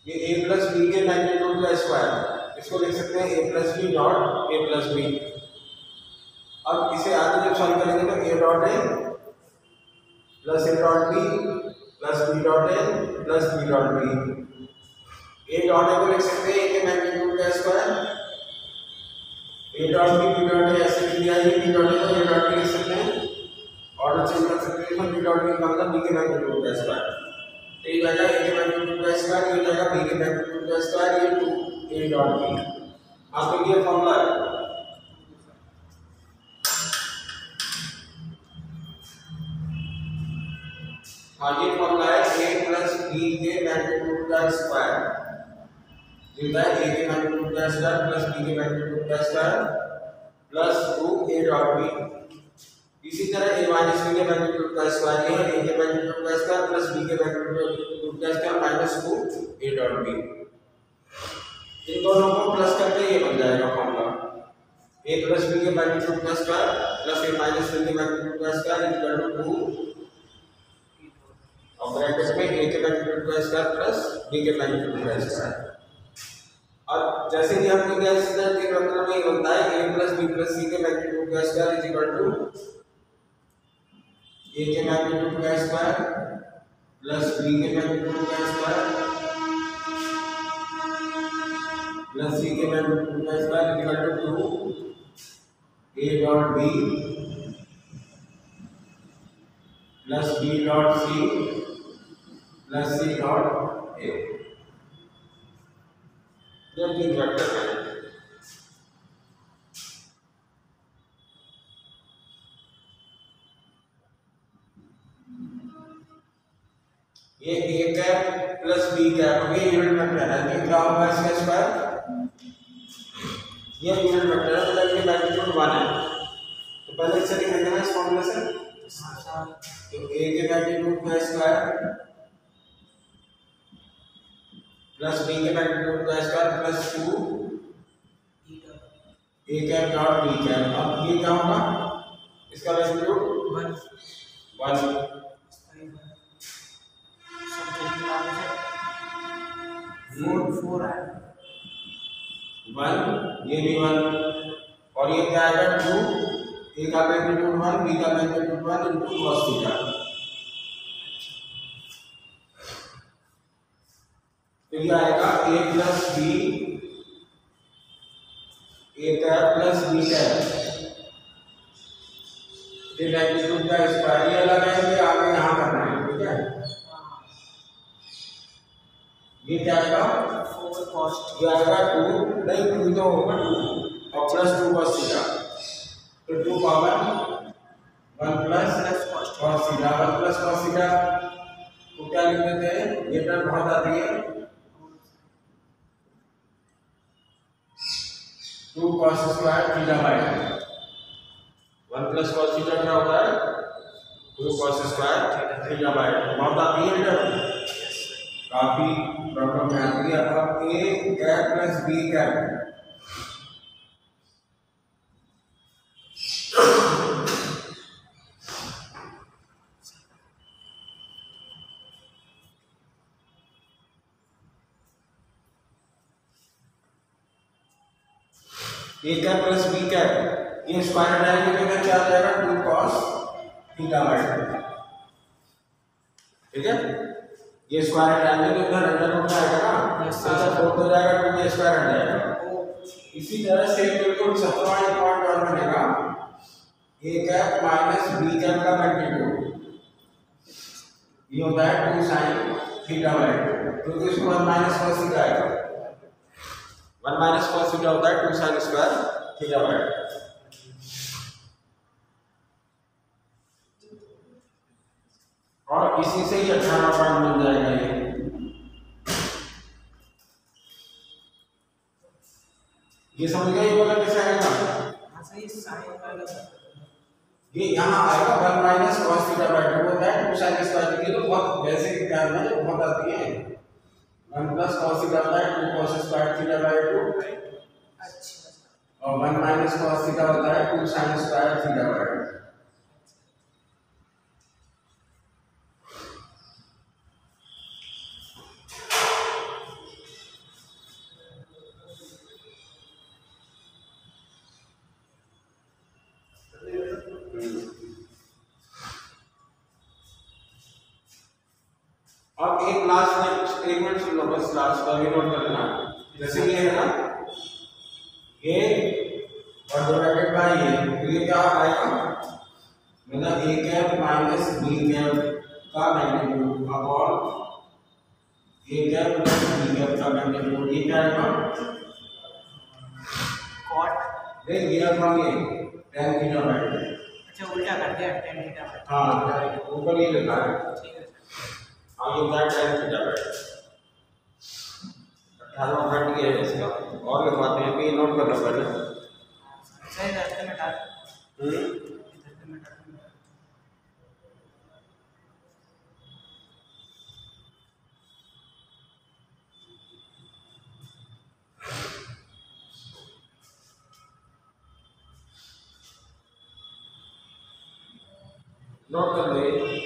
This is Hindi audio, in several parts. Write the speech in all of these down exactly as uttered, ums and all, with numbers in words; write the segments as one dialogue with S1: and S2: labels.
S1: ये a प्लस बी के मैग्नीट्यूड का स्क्वायर, इसको लिख सकते हैं a plus B dot a plus B. अब इसे आगे जब सॉल्व करेंगे तो a dot a plus a dot b plus b dot a plus b dot b। a dot a को लिख सकते हैं a के मैग्नीट्यूड का square, a dot b b dot a ऐसे लिख दिया है, b डॉट a को a डॉट b लिख सकते हैं, ऑर्डर चेंज कर सकते हैं, b डॉट b का मतलब b के मैग्नीट्यूड का स्क्वायर। तो ये जाएगा a के मैग्नीट्यूड का स्क्वायर, ये जाएगा b के मैग्नीट्यूड का स्क्वायर, ये टू a डॉट b। आपको ये फॉर्मूला है। हाँ ये फॉर्मूला है a प्लस b के मैग्नीट्यूड का स्क्वायर, जितना है a के मैग्नीट्यूड का स्क्वायर प्लस b के मैग्नीट्यूड का square plus two a dot b। इसी तरह a माइनस b के मैग्नीट्यूड का स्क्वायर है a के मैग्नीट्यूड का स्क्वायर प्लस b के मैग्नीट्यूड का square minus two a dot b। इन दोनों को प्लस करके ये बन जाएगा फॉर्मूला a प्लस b के मैग्नीट्यूड का square plus a minus b के मैग्नीट्यूड का स्क्वायर इक्वल टू टू और ब्रैकेट में a के मैग्नीट्यूड का स्क्वायर प्लस b के मैग्नीट्यूड का स्क्वायर। और जैसे कि हमने क्या सीधा के अंदर में होता है a plus b plus c के मैग्नीट्यूड का square is equal to a के मैग्नीट्यूड का स्क्वायर प्लस b के मैग्नीट्यूड का स्क्वायर प्लस c के मैग्नीट्यूड का square is equal to two a dot b plus b dot c plus c dot a। ये तीन वेक्टर हैं। ये a cap plus b cap ये यूनिट वेक्टर है, तो क्या होगा इसका स्क्वायर? ये यूनिट वेक्टर है, मतलब ये मैग्नीट्यूड वन है। तो पहले इससे लिख देना इस फॉर्मूले से, तो a के मैग्नीट्यूड का स्क्वायर प्लस b के मैग्नीट्यूड का square plus two a cap dot b cap. अब ये क्या होगा? इसका magnitude one one four four है वन, ये भी वन और ये क्या आएगा टू, a का मैग्नीट्यूड वन b का magnitude one into cos theta. तो ये आएगा a plus b a cap plus b cap, ये मैग्नीट्यूड का स्क्वायर ये अलग है, ये आगे यहाँ करना है, ठीक है। ये क्या आएगा फोर cos, ये आएगा टू नहीं टू तो होगा टू और प्लस टू cos थीटा, तो two power one plus cos theta, one plus cos theta तो क्या लिख देते हैं, ये टर्म बहुत आती है two cos square theta by one plus cos theta क्या होता है two cos square theta by बहुत आती है टर्म, काफी प्रॉब्लम में आती है। अब a cap plus b cap a cap plus b cap ये स्क्वायर हटाएंगे तो क्या आ जाएगा टू cos थीटा बाय, ठीक है। ये स्क्वायर हटाएंगे तो इधर अंडर रूट में आएगा ना, अच्छा फोर हो जाएगा टू ये स्क्वायर हट जाएगा। इसी तरह से बिल्कुल सत्रहवां एक पॉइंट और बनेगा a cap minus b cap का मैग्नीट्यूड ये होता है two sin theta by two, क्योंकि इसको वन माइनस cos थीटा आएगा, वन माइनस cos थीटा होता है two sin square theta by two. और इसी से ही अठारह पॉइंट मिल जाएगा ये। ये समझ गए ये वाला कैसे आएगा? हाँ सही साइन का ये यहाँ आएगा one minus cos theta by two होता है टू sin स्क्वायर, ये तो बहुत बेसिक टर्म है, बहुत आती है। वन प्लस cos थीटा होता है two cos square theta by two, अच्छा, और वन माइनस cos थीटा होता है two sin square theta by two. अब एक लास्ट स्टेटमेंट सुन लो, बस लास्ट का भी नोट कर लेना। जैसे ये है ना, ये और डिवाइडेड बाय ये, तो ये क्या आएगा, मतलब A cap minus B cap का magnitude upon A cap plus B cap का मैग्नीट्यूड, ये क्या आएगा,
S2: कॉट
S1: देख ये हम ये tan थीटा बाय,
S2: अच्छा उल्टा कर दिया tan थीटा बाय,
S1: हां ऊपर ये लिखा है,
S2: ठीक है
S1: आगे का tan थीटा बाय अठारह मिनट की है इसका, और लिखवाते हैं कि नोट कर लो पहले।
S2: सही रास्ते में डाल,
S1: हम्म
S2: रास्ते में डाल,
S1: नोट कर लो ये।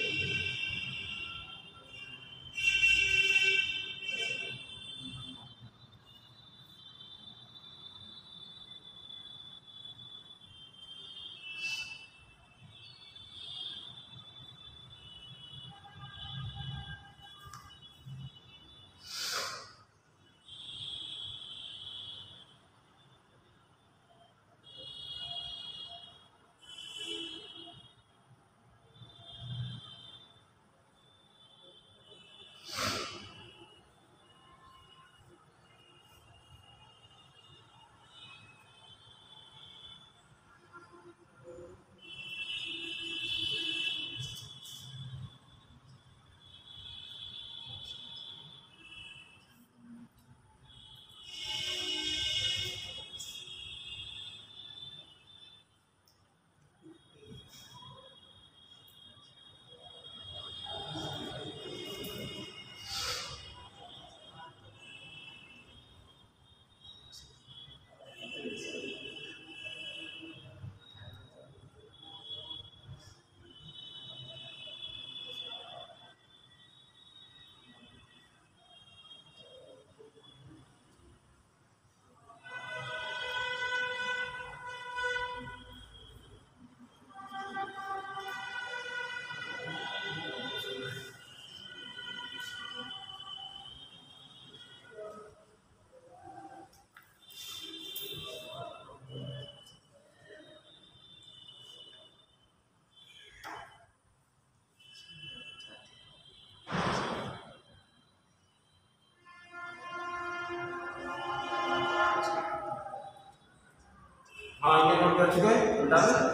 S1: हाँ ये नोट कर चुके हैं, डाल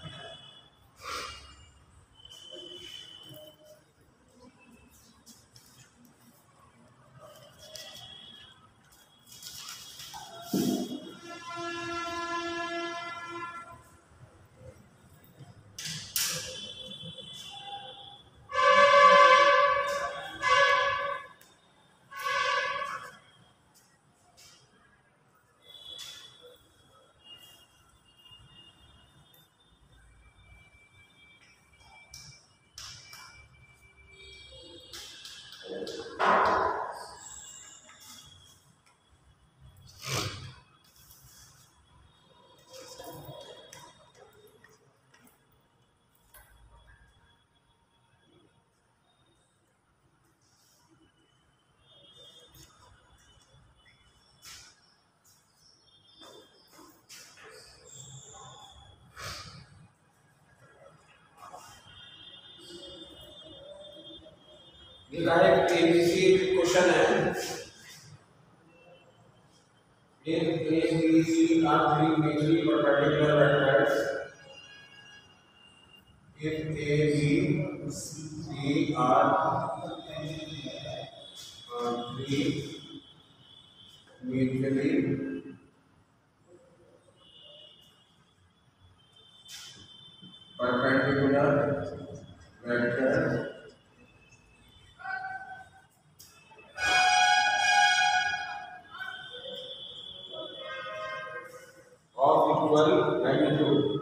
S1: ये डायरेक्ट एबीसी क्वेश्चन है। If A, B, C are three mutually perpendicular vectors, if A, B, C are uh, three mutually perpendicular vectors of equal magnitude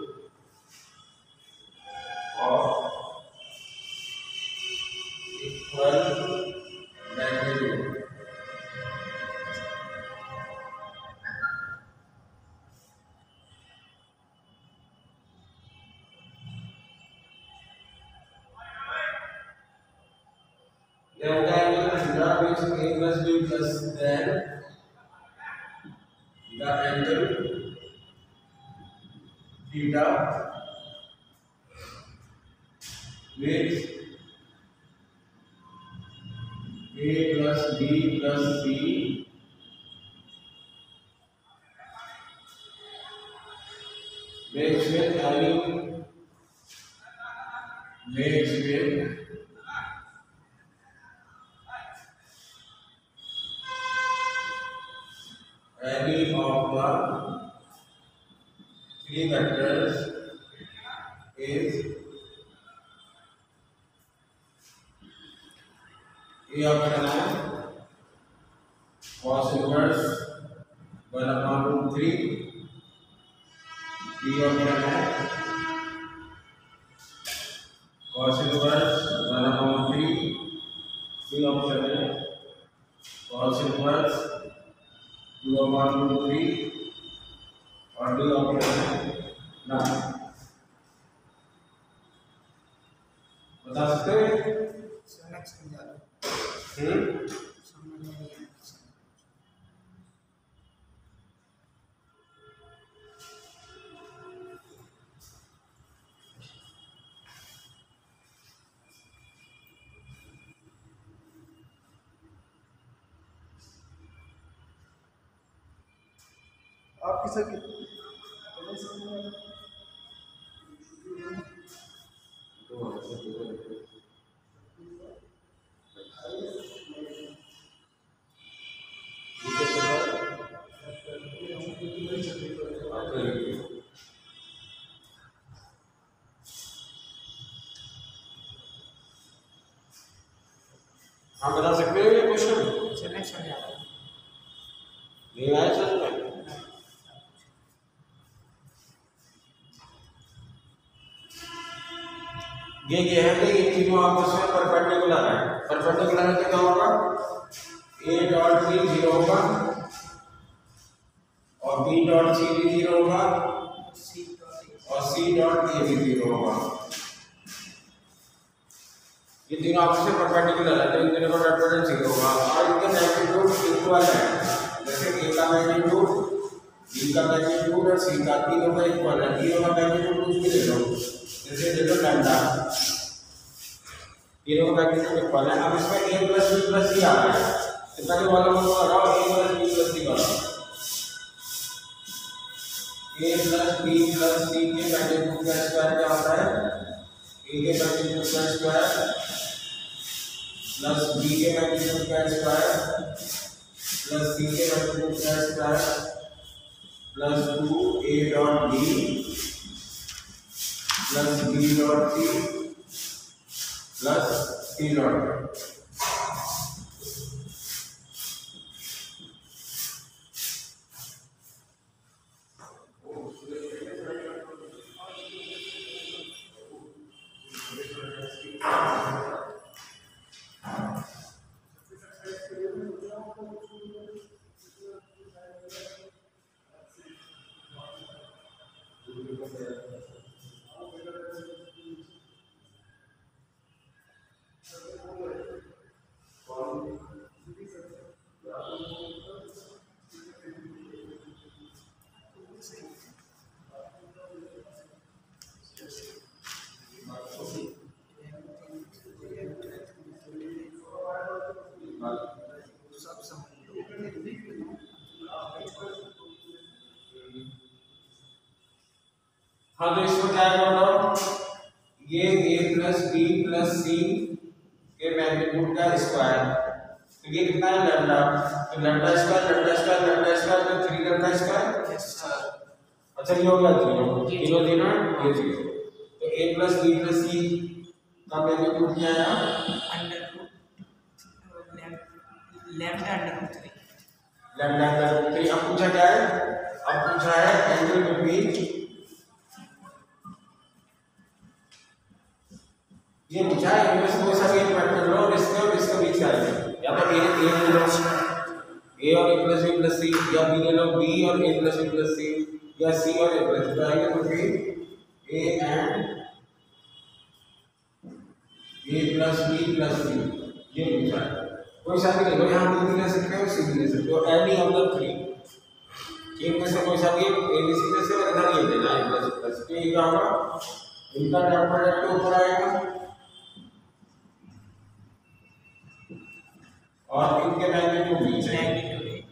S1: of equal magnitude then rectangle theta which a plus b plus then the angle theta which a plus b plus c makes with any makes with any of the three vectors is A option है cos inverse one upon root three, B option है cos inverse one upon three, C option है cos inverse two upon root three और D option है ना। बता सकते हैं? हम्म
S3: आपकी सर
S1: आप बता सकते हो ये क्वेश्चन?
S2: नेक्स्ट हो जाता है।
S1: नहीं आया सर में ये ये है कि ये तीनों आपस में परपेंडिकुलर है। परपेंडिकुलर है तो क्या होगा? ए डॉट बी जीरो होगा और बी डॉट सी भी जीरो होगा और सी डॉट ए भी जीरो होगा। ये तीनों आपस में परपेंडिकुलर है तो इन तीनों का डॉट जीरो होगा और इनके मैग्नीट्यूड इक्वल है। जैसे ए का मैग्नीट्यूड, बी का मैग्नीट्यूड और सी का, तीनों का इक्वल है। तीनों का मैग्नीट्यूड कुछ भी ले लो, जैसे ले लो लैम्डा, तीनों का मैग्नीट्यूड इक्वल है। अब इसमें a plus b plus c आ रहा है तो पहले वाला को लगाओ a plus b plus c लगाओ। a plus b plus c के मैग्नीट्यूड का स्क्वायर क्या होता है? a के मैग्नीट्यूड का स्क्वायर प्लस b के मैग्नीट्यूड का स्क्वायर प्लस c के मैग्नीट्यूड का square plus two a dot b plus b dot c plus c dot. हाँ तो इसको क्या बताओ? ये a plus B plus C के मैग्नीट्यूड का स्क्वायर, तो ये कितना है? लैम्डा। तो lambda square lambda square lambda square तो थ्री लैम्डा स्क्वायर। अच्छा ये हो गया जीरो, जीरो जीरो ये जीरो। तो a plus B plus C का मैग्नीट्यूड क्या है?
S2: Under root lambda under root three.
S1: Lambda under root three. अब पूछा क्या है? अब पूछा है एंगल बिटवीन, ये पूछा है इनमें से कोई सा भी एक वेक्टर लो और इसके और इसके बीच का है, या तो a a ले लो a और a plus b plus c, या b ले लो b और a plus b plus c, या c और a plus b। Angle between a and a plus b plus c ये पूछा है। कोई सा भी ले लो, यहाँ बी भी ले सकते हो, सी भी ले सकते हो, एनी ऑफ द थ्री, इनमें से कोई सा भी ए बी सी में से इधर ये लेना है प्लस प्लस, तो ये क्या होगा, इनका डॉट प्रोडक्ट के ऊपर आएगा और इनके मैग्नीट्यूड नीचे
S2: मैग्नीट्यूड है।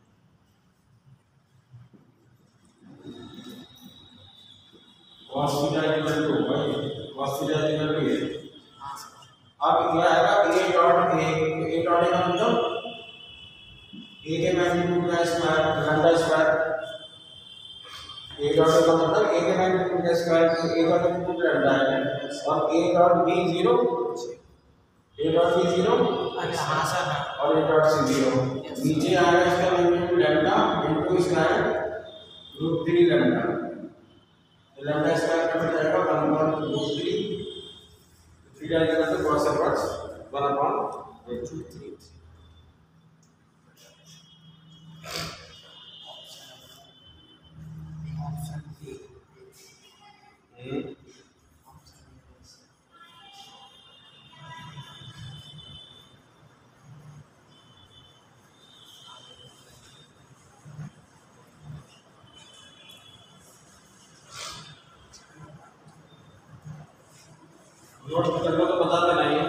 S1: cos थीटा इक्वल टू भाई cos थीटा इक्वल टू ये।
S2: हाँ सर।
S1: अब ये आएगा a dot a, a dot का मतलब a के मैग्नीट्यूड का square lambda square, a dot का मतलब a के मैग्नीट्यूड का स्क्वायर, तो a का मैग्नीट्यूड लैम्डा है और a dot b zero, a dot b zero
S2: अच्छा हाँ सर हाँ।
S1: और a डॉट c जीरो, नीचे आएगा इसका magnitude lambda into square root three lambda, तो लैम्डा स्क्वायर कट जाएगा one upon root three, theta equal to cos inverse one upon root three.
S2: Option B.
S1: Note कर लो तो बता देना ये।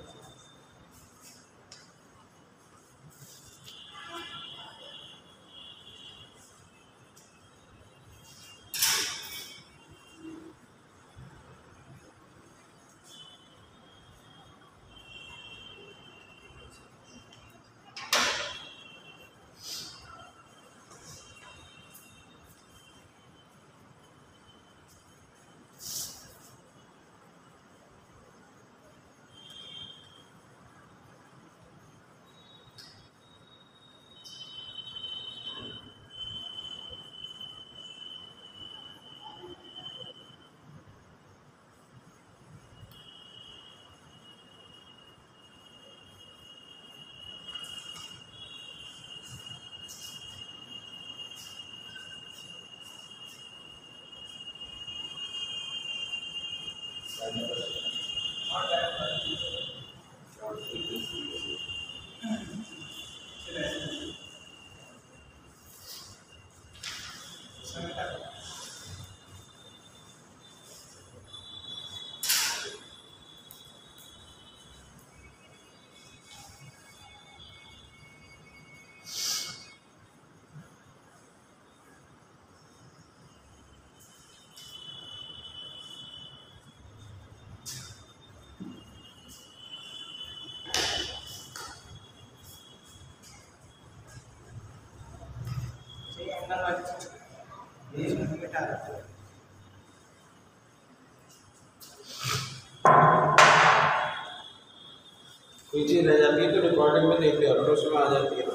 S1: कोई चीज रह जाती है तो रिकॉर्डिंग में देख लिया करो, उसमें आ जाती है।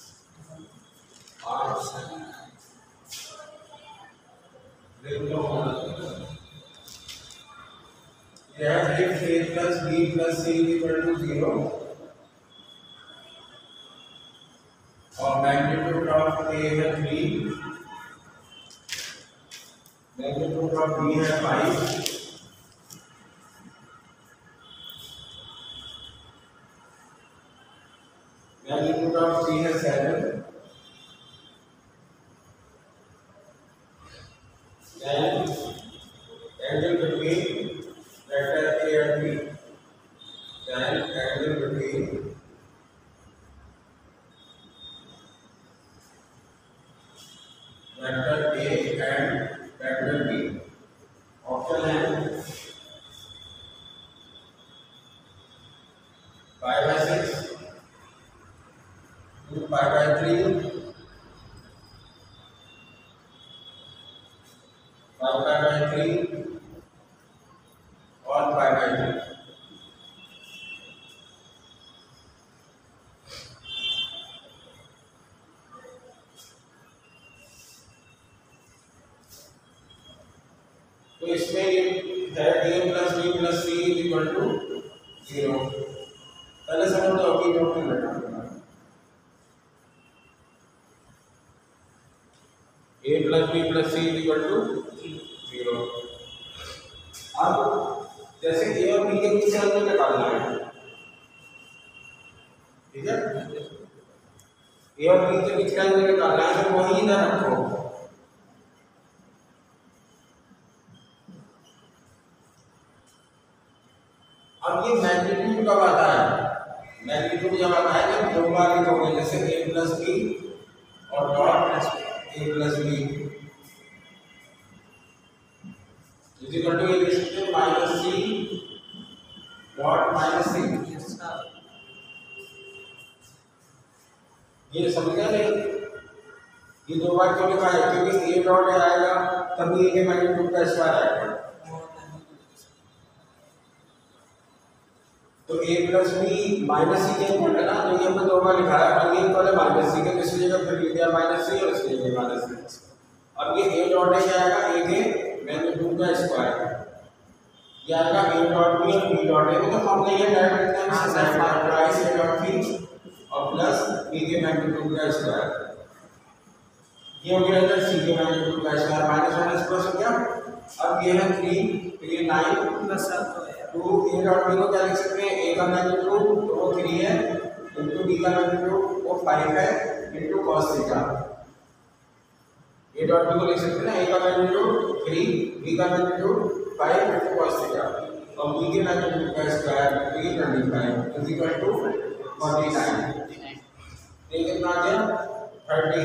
S1: if a plus b plus c equal to zero और मैग्नीट्यूड ऑफ a है थ्री, मैग्नीट्यूड ऑफ b है फाइव, मैग्नीट्यूड ऑफ c है seven, then angle between vector a and b, then angle between vector a and vector b, option है pi by six, two pi by three, five pi by three और pi by three। तो इसमें ये है a plus b plus c equal to zero. पहले समझ लो कि नोट नहीं करना, a plus b plus c equal to zero. अब जैसे a और b के बीच अंतर निकालना है ठीक है। ए और बी के बीच का एंगल निकालना है तो वही इधर रखो। अब ये मैग्नीट्यूड कब आता है? मैग्नीट्यूड जब आता है जब दो बार लिखोगे, जैसे ए प्लस बी और dot A plus B equal to A लिख सकते हैं minus C dot minus C.
S2: Yes sir.
S1: ये समझ गए नहीं? ये दो बार क्यों लिखा है? क्योंकि ए डॉट आएगा तभी ए के मैग्नीट्यूड का स्क्वायर आएगा। तो a plus B minus C के इक्वल है ना, तो ये हमने दो बार लिखा है और ये इक्वल है माइनस सी के, तो इसलिए जब फिर लिख दिया माइनस सी और इसलिए ये माइनस सी। अब ये a डॉट है क्या आएगा? a के मैग्नीट्यूड का स्क्वायर ये आएगा a डॉट b और b डॉट a, तो हम ये डायरेक्ट लिखते हैं
S2: हाँ sir,
S1: factorise a dot b और प्लस b के मैग्नीट्यूड का स्क्वायर। ये हो गया इधर c के मैग्नीट्यूड का स्क्वायर माइनस माइनस प्लस हो गया। अब ये है थ्री, तो ये नाइन
S2: बस सर तो है।
S1: टू ए डॉट बी को क्या लिख सकते हैं? ए का मैग्नीट्यूड तो वो थ्री है इंटू बी का मैग्नीट्यूड वो फाइव है into cos theta. A dot B को लिख सकते हैं ना, ए का मैग्नीट्यूड थ्री, बी का magnitude five into cos theta और बी के मैग्नीट्यूड का square three twenty five is equal to forty nine. ये कितना आ गया? Thirty.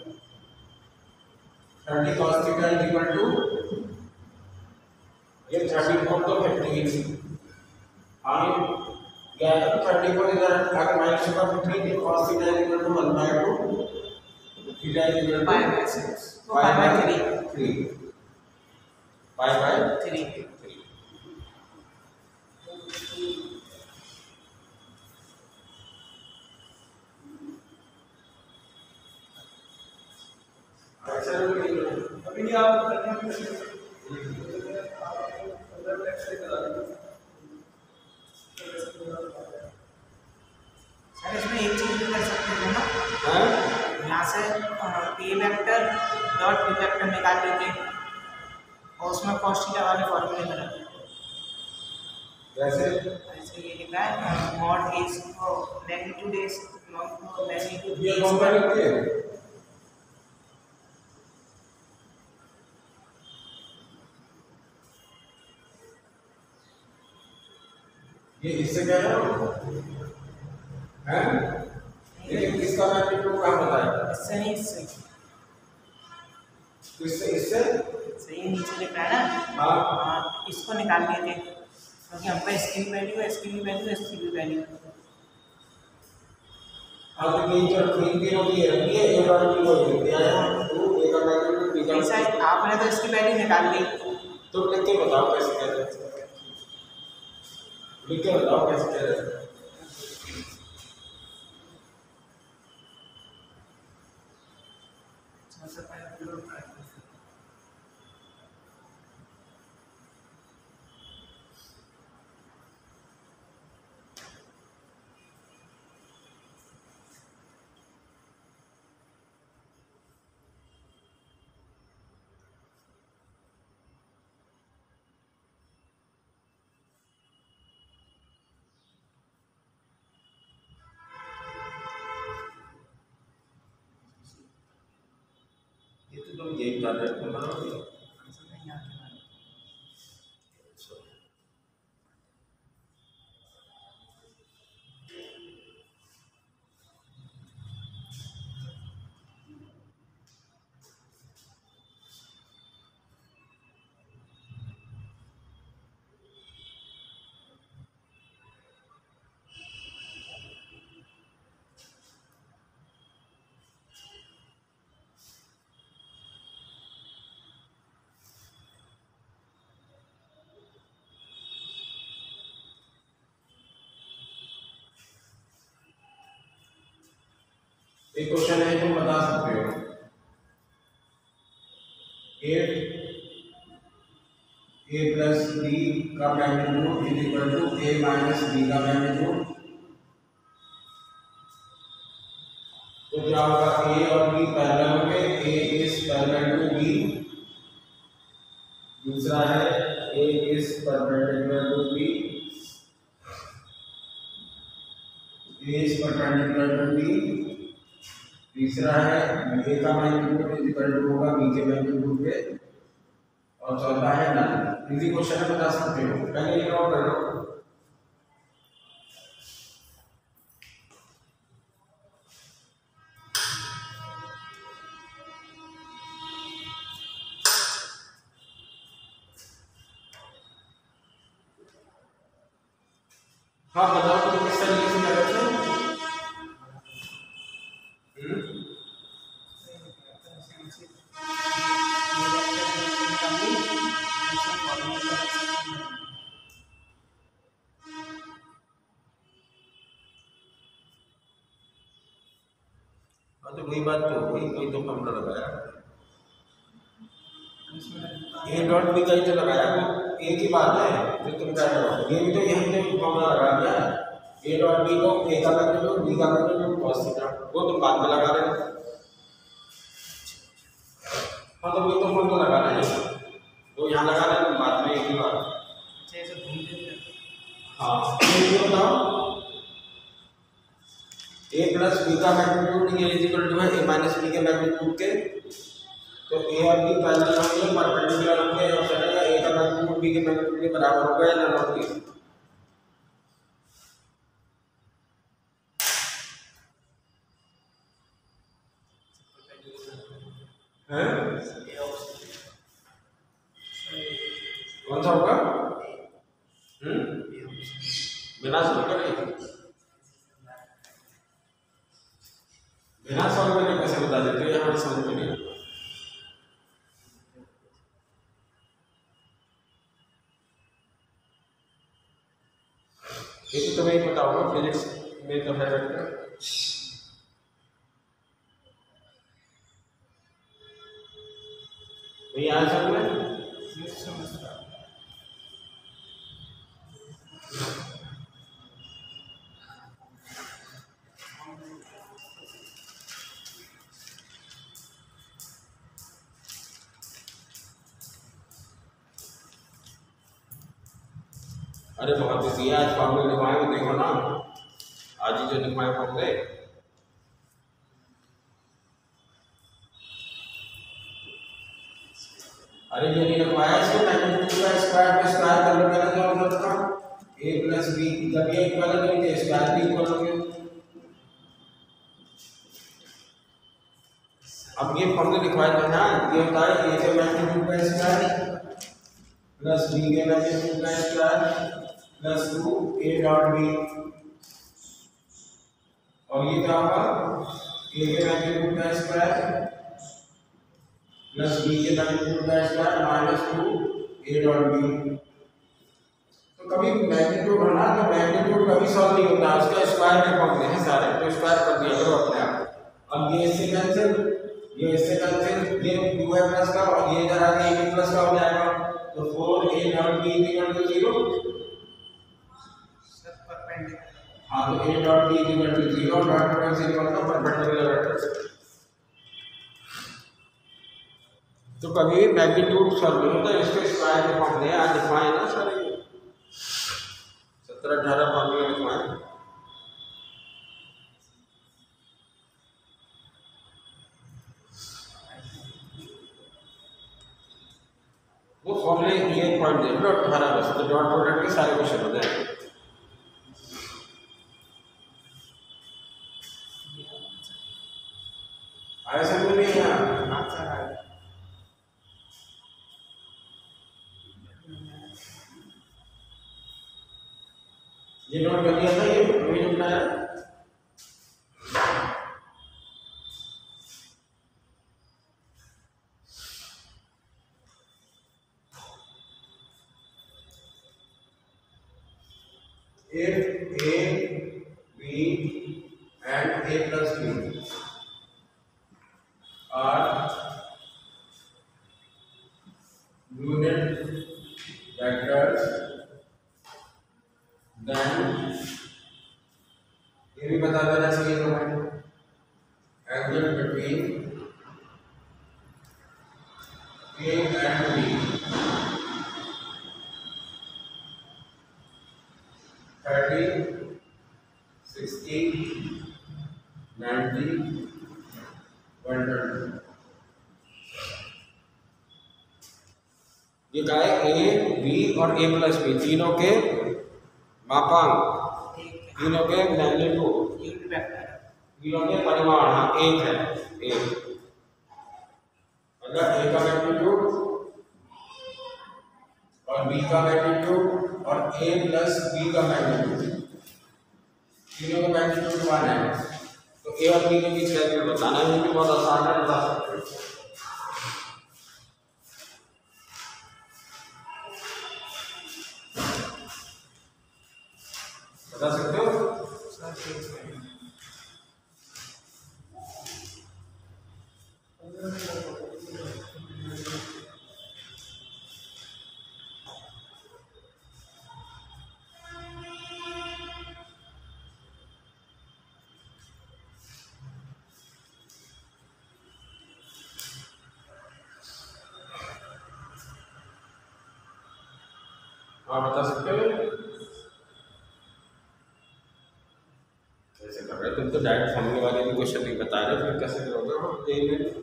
S1: Thirty cos theta is equal to ये थर्टी फोर तो फिफ्टीन आगे क्या है? थर्टी फोर इधर अगर माइनस का fifteen cos theta is equal to one by two theta is equal to
S2: five by six five by three
S1: three five by
S2: three.
S1: Three.
S3: अभी आप
S2: सर इसमें एक चीज भी कर सकते हो ना,
S1: हाँ
S2: यहाँ से A vector dot B vector निकाल लीजिए और उसमें कॉस थीटा वाले फॉर्मूले में रख दीजिए।
S1: वैसे
S2: ऐसे ये लिखा है mod is magnitude is magnitude
S1: ये कौन सा लिखते हैं? ये इससे क्या है? हैं? लेकिन इसका मैग्नीट्यूड कहाँ बताया?
S2: इससे नहीं इससे
S1: इससे इससे
S2: सही नीचे लिखा है ना,
S1: हाँ
S2: हाँ इसको निकाल लीजिए क्योंकि हम पे इसकी भी वैल्यू है, इसकी भी वैल्यू है, इसकी भी वैल्यू है।
S1: अब तीन जो तीन तीन होती है ये एक और भी होती है यार तो एक का मैग्नीट्यूड बी का
S2: ऐसा है, आपने तो इसकी वैल्यू निकाल ली,
S1: तो लिख के बताओ कैसे कर रहे हैं? लिख के बताओ कैसे कर रहे हैं?
S2: सबसे पहले लोड कर दो।
S1: ये तो तुम यही कर रहे हो तुम बनाओगे
S2: आंसर नहीं आता है।
S1: एक क्वेश्चन है तुम बता सकते हो एट ए प्लस बी का magnitude is equal to A minus B का मैग्नीट्यूड। तो क्या होगा? ए और बी पैरेलल होंगे, A is parallel to B. दूसरा है A is perpendicular to B A is perpendicular to B. तीसरा है ए का मैग्नीट्यूड इज इक्वल टू होगा बी के मैग्नीट्यूड पे। और चौथा है नल। इजी क्वेश्चन है, बता सकते हो, पहले ये नोट कर लो। हाँ बताओ तो किस तरीके से कर रहे थे? तो वही बात तो वही कोई तो फॉर्मूला लगाया, ए डॉट बी का ही तो लगाया, वो ए की बात है जो तुम कह रहे हो। ये भी तो यही तो फॉर्मूला लगा दिया, ए डॉट बी को ए का मैग्नीट्यूड बी का मैग्नीट्यूड cos थीटा, वो तुम बाद में लगा रहे हो। हाँ तो वही तो फॉर्मूला लगाना है, वो यहाँ लगा रहे हो बाद में एक ही बात। हाँ ये बताओ a प्लस बी का मैग्नीट्यूड ये इज इक्वल टू है a माइनस बी के मैग्नीट्यूड के। तो a और b पैरेलल होंगे, परपेंडिकुलर होंगे, और चलेगा a का मैग्नीट्यूड b के मैग्नीट्यूड के बराबर होगा या ना होगी। हैं कौन सा होगा? हम्म बिना सॉल्व करे बिना सॉल्व करके कैसे बता देते हो, यहाँ समझ में नहीं। ये तो तुम्हें पता होगा, फिजिक्स में तो है वेक्टर। वही आंसर में अरे बहुत बिजी है आज, फॉर्मूले लिखवाए वो देखो ना, आज ही जो लिखवाए फॉर्मूले। अरे ये नहीं लिखवाया, इसको मैग्नीट्यूड का स्क्वायर पे स्क्वायर कर लो, मेरा क्या मतलब था a प्लस बी, जब ये इक्वल है तो ये स्क्वायर भी इक्वल हो गया। अब ये फॉर्मूले लिखवाए तो ना, ये होता है a के मैग्नीट्यूड का स्क्वायर प्लस b के मैग्नीट्यूड का square plus two A dot B, और ये क्या होगा a के मैग्नीट्यूड का स्क्वायर प्लस b के मैग्नीट्यूड का square minus two A dot B. तो कभी मैग्नीट्यूड होना तो मैग्नीट्यूड कभी सॉल्व नहीं होता, उसका स्क्वायर के फॉर्मूले हैं सारे, तो स्क्वायर कर दिया करो अपने आप। अब ये इससे कैंसिल, ये इससे कैंसिल, ये टू है प्लस का, और ये इधर आके ए प्लस का हो जाएगा, तो four A dot B equal to zero. हाँ तो a dot b equal to zero, dot product से निकलता है परपेंडिकुलर वेक्टर। तो कभी मैग्नीट्यूड सॉल्व नहीं होता, इसके स्क्वायर के फॉर्मूले आज लिखवाए ना सारे, सत्रह अठारह फॉर्मूले लिखवाए। वो फॉर्मूले ये पॉइंट देख लो अठारह बस, तो डॉट प्रोडक्ट के सारे क्वेश्चन हो जाएंगे। आया समझ में नहीं आया? ये नोट कर लिया था, ये अभी जो बनाया if a b and a plus b are unit vectors, then ये भी बता देना चाहिए तुम्हें, angle between a and b thirty, sixty, ninety one twenty. ये क्या है, ए बी और ए प्लस बी तीनों के मापांक, तीनों के मैग्नीट्यूड,
S2: यूनिट वेक्टर,
S1: तीनों के परिमाण, हाँ एक है, एक मतलब ए का मैग्नीट्यूड और बी का मैग्नीट्यूड और ए प्लस बी का मैग्नीट्यूड, तीनों का मैग्नीट्यूड वन है। तो ए और बी के बीच कैसे बताना है, ये भी बहुत आसान है, बता सकते हो। बता सकते हो? हाँ बता सकते हो? कैसे कर रहे हो तुम, तो डायरेक्ट फॉर्मूले वाले भी क्वेश्चन नहीं बता रहे, फिर कैसे करोगे? हाँ एक मिनट,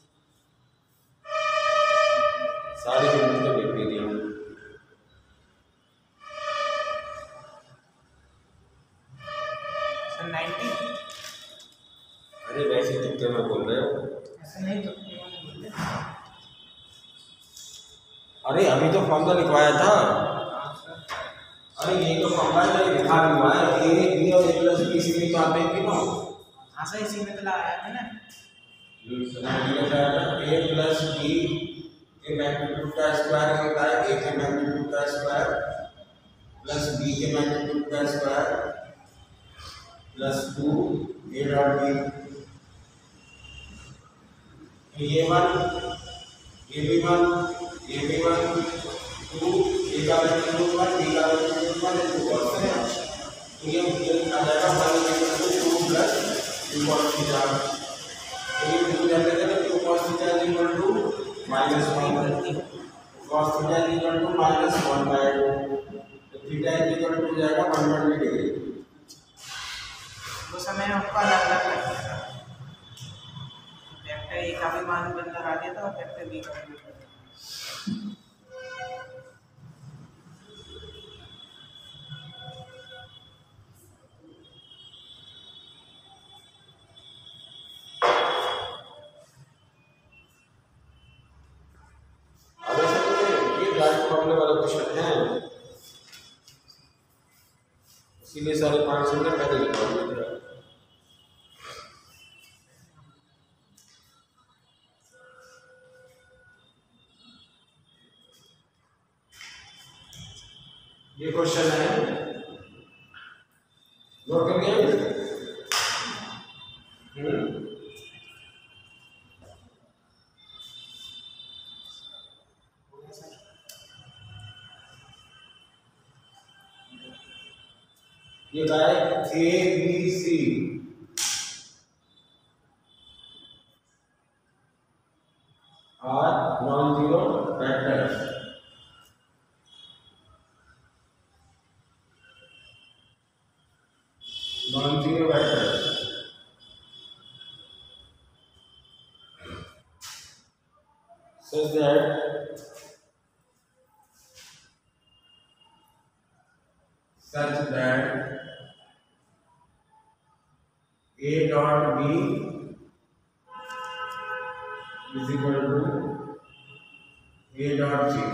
S1: सारी यूनिट तो लिख दी हम।
S2: सर नाइन्टी,
S1: अरे वैसे तुक्के में बोल रहे हो,
S2: ऐसे नहीं तो बोलते।
S1: अरे अभी तो फॉर्मूला लिखवाया था। अरे ये तो फॉर्मूला है, लिखा भी हुआ है, ए बी और ए प्लस बी इसी में तो आते हैं कि ना।
S2: हाँ सर इसी में तो लाया था ना,
S1: ए प्लस बी के मैग्नीट्यूड का स्क्वायर होता है ए के मैग्नीट्यूड का स्क्वायर प्लस बी के मैग्नीट्यूड का square plus two A dot B. ये वन ये भी वन ये भी वन, टू ए का मैग्नीट्यूड वन बी का मैग्नीट्यूड वन टू कॉस है, तो ये आ जाएगा one magnitude two plus two cos theta. ये टू जाते हैं तो cos theta is equal to minus one, cos theta is equal to minus one by two, तो थीटा इज इक्वल टू जाएगा वन ट्वेंटी डिग्री।
S2: वो समय आपका अलग अलग लगता था, वेक्टर ए का भी मान बदल आ गया था और वेक्टर बी का भी।
S1: इसीलिए सारे पांच सौ में पहले लिखा हुआ था। ये क्वेश्चन है, नोट कर लिया? ये गाय A B C are non zero vectors, non zero vectors such that such that A dot B is equal to A dot C.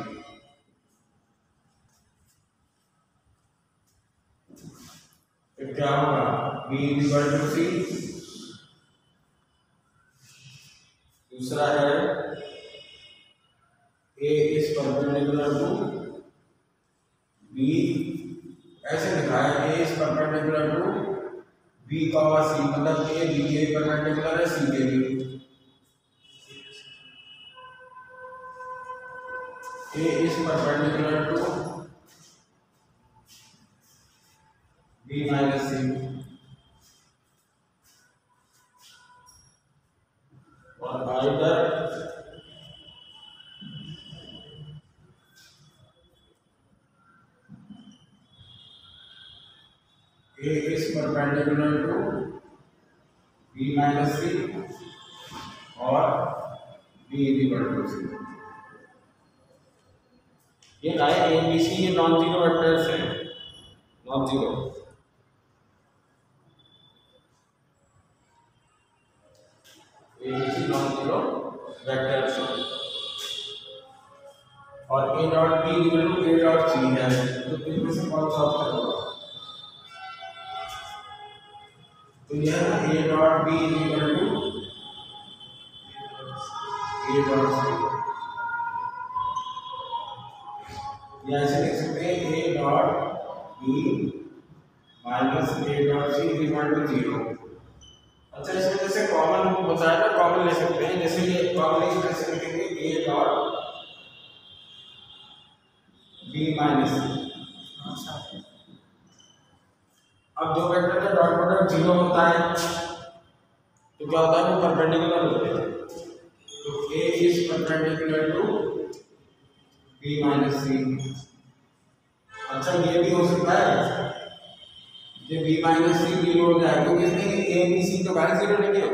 S1: तो क्या होगा? B is equal to C. दूसरा है A is perpendicular to B, ऐसे लिखा है A is perpendicular to B comma C, मतलब A B के परपेंडिकुलर है C के भी। A is perpendicular to B minus C, और either A is perpendicular to B minus C और B is equal to C. ये क्या है, ए बी सी ये नॉन जीरो वेक्टर्स हैं, non zero. A B C non zero vectors हैं और A dot B equal to A dot C है, तो इनमें से कौन सा ऑप्शन होगा? तो यह A dot B equal to A dot C, या ऐसे लिख सकते हैं A dot B minus A dot C equal to zero. अच्छा, इसमें जैसे कॉमन होता है ना, कॉमन ले सकते हैं, जैसे ये कॉमन कैसे लिखेंगे, ए डॉट बी माइनस। अब दो वेक्टर का डॉट प्रोडक्ट जीरो होता है तो क्या होता है, वो परपेंडिकुलर होते हैं, तो A is perpendicular to B minus C. अच्छा, ये भी हो सकता है कि बी माइनस सी जीरो हो जाए, क्योंकि इसमें ए बी सी तो बाहर जीरो लेंगे,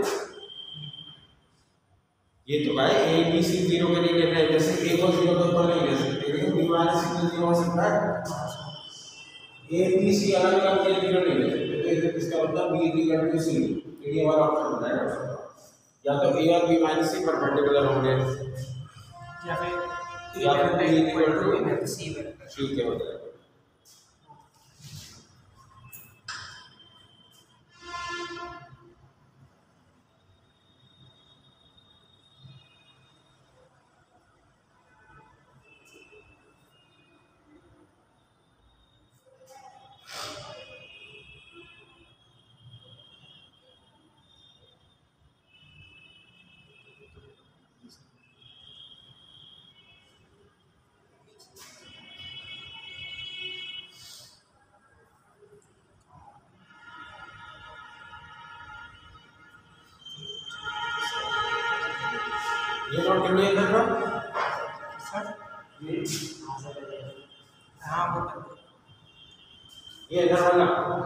S1: ये तो भाई ए बी सी जीरो के लिए लेना है, जैसे ए को जीरो तो ऊपर नहीं ले सकते, लेकिन बी माइनस सी तो जीरो हो सकता है, ए बी सी अलग अलग के जीरो नहीं ले सकते, तो इसका मतलब B is equal to C, तो ये वाला ऑप्शन हो जाएगा, या तो ए और बी माइनस सी परपेंडिकुलर होंगे
S2: या फिर
S1: या फिर B equal to
S2: C vector.
S1: C के हो जाएगा। ये नोट कर लिया इधर का
S2: सर
S1: ये
S2: हाँ वो कर दो।
S1: ये इधर वाला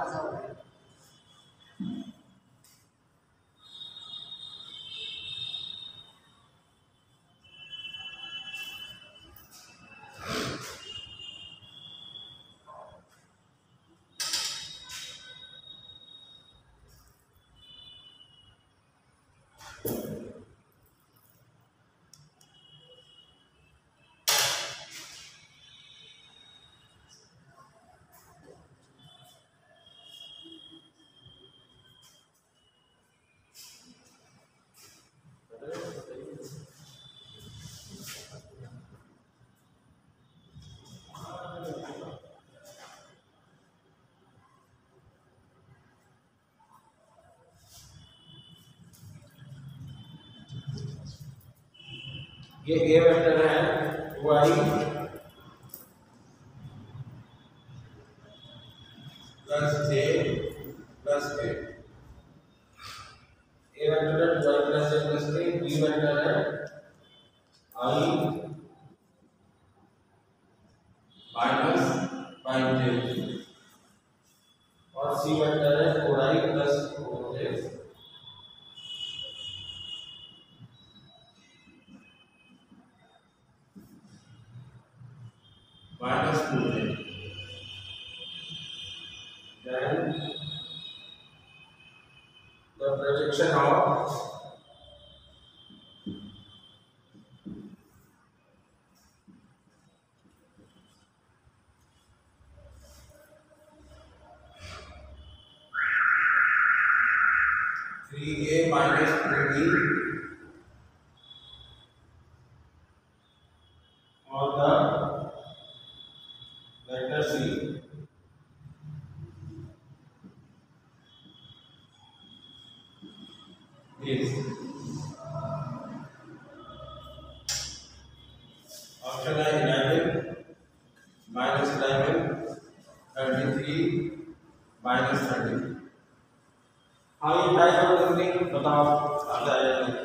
S1: ये ए वेक्टर है Y plus J plus K, A vector है Y plus J plus K, B vector है आई माइनस फाइव जे और सी वेक्टर है four I plus four J minus two j. Then the projection of three a minus two b on the vector C is option है eleven minus eleven thirty-three minus thirty। हाँ ये टाइप करो जल्दी बताओ आ जाएगा।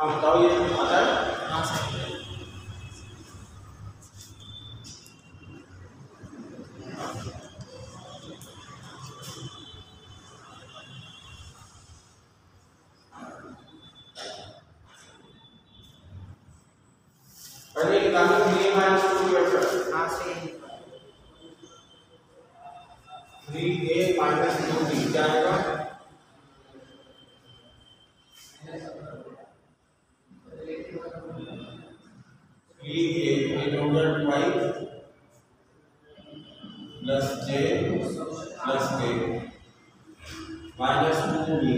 S1: हाँ बताओ ये आता है।
S2: हाँ सर।
S1: पहले निकालो three A minus two B vector.
S2: हाँ सही।
S1: Three A minus two B क्या आएगा? Three A denominator Y plus J plus K minus two B,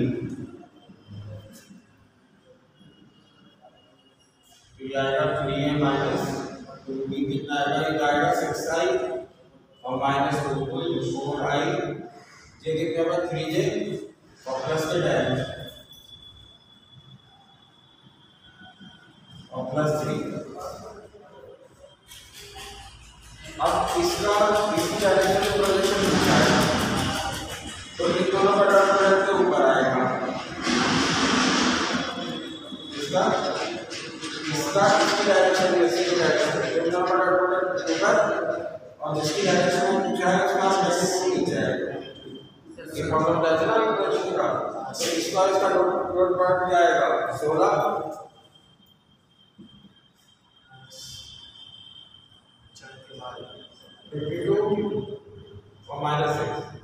S1: तो ये आएगा three A minus two B कितना आएगा? ये आएगा सिक्स आई और minus two B four I, J कितने होगा? थ्री जे और प्लस के डायरेक्ट और प्लस थ्री। अब इसका इसी डायरेक्शन में प्रोजेक्शन पूछा है, तो इन दोनों का डॉट प्रोडक्ट के ऊपर आएगा। इसका इसका इसकी डायरेक्शन में इसकी डायरेक्शन में इन दोनों का डॉट प्रोडक्ट ऊपर और जिसकी डायरेक्शन में पूछा है उसका डायरेक्शन नीचे आएगा। ये प्रॉब्लम था ना इक्वेशन का, तो इसका इसका डॉट प्रोडक्ट क्या आएगा? सोलह फिफ्टी टू और माइनस सिक्स,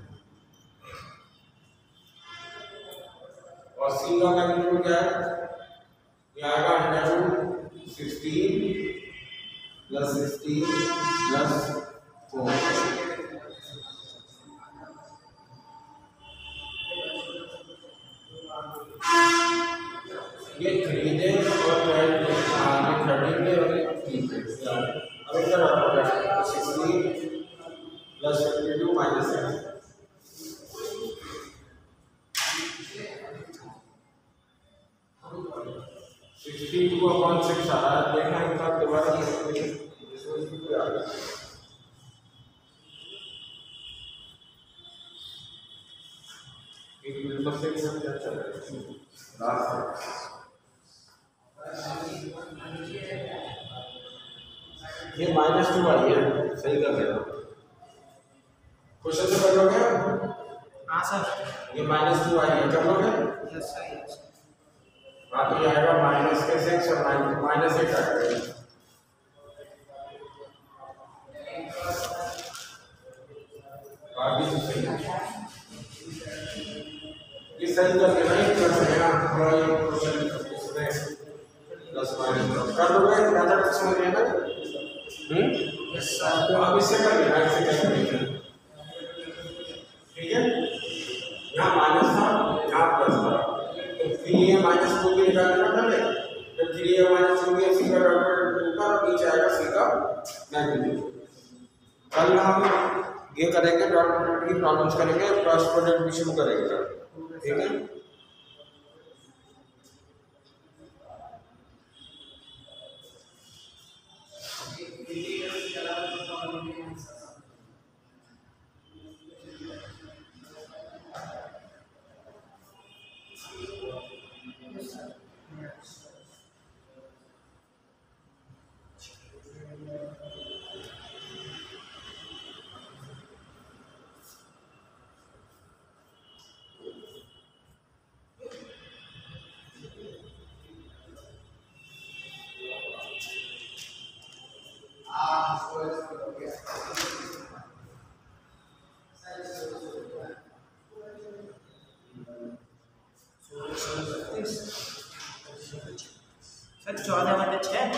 S1: और सी का मैग्नीट्यूड क्या है? ये आएगा under sixteen plus sixteen plus four. ये थ्री डे और ट्वेल्व डे, हाँ थर्टीन डे और थ्री डे। अब इधर आ sixteen plus fifty two minus six, sixty two upon six आ रहा है। देखना एक बार दोबारा एक मिनट से क्या चल रहा है? ये माइनस टू आई है, सही कर देना। क्वेश्चन से कर लोगे?
S2: हाँ सर।
S1: ये माइनस टू आई है, कर लोगे?
S2: Yes sir yes.
S1: हाँ तो ये आएगा माइनस के सिक्स और माइनस एट आएगा। बाकी तो सही है, ये सही कर देना। ये कर सकेगा थोड़ा ये क्वेश्चन इसमें प्लस माइनस कर लोगे, मेथड समझ में ना? Hmm
S2: yes sir.
S1: तो अब इससे कर लेना, इससे कैलकुलेशन, ठीक है? यहाँ माइनस था, यहाँ प्लस था, तो थ्री ए माइनस टू भी निकाल देना पहले, जब थ्री ए माइनस टू भी सी का डॉट प्रोडक्ट ऊपर नीचे आएगा सी का मैग्नीट्यूड। कल हम ये करेंगे, डॉट प्रोडक्ट की प्रॉब्लम्स करेंगे, क्रॉस प्रोडक्ट भी शुरू करेंगे, ठीक है?
S2: सर चौदह बटे छः।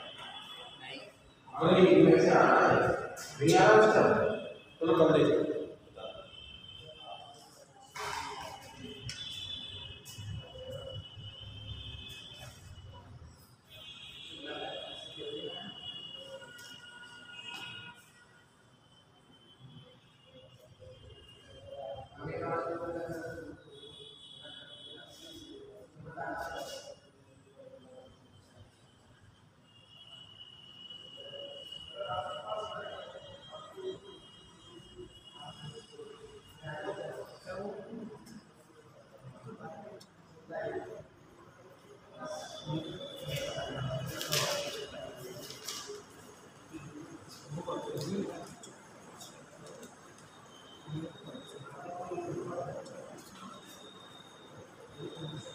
S1: अरे इनमें से आ रहा है, नहीं आ रहा उसका, चलो कर देंगे।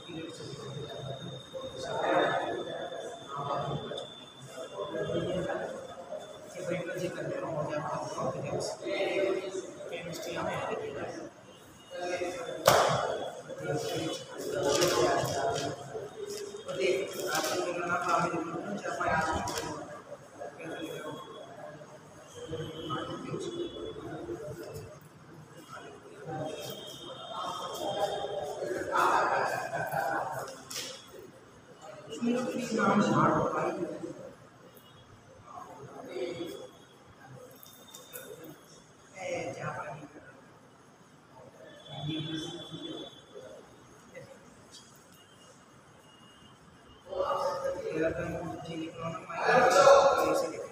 S2: जी कर ले रहा हूँ मुझे आपका केमिस्ट्री में देख आपको बोलना काम में चार पाँच नाम शार्ट भाई जी लिखना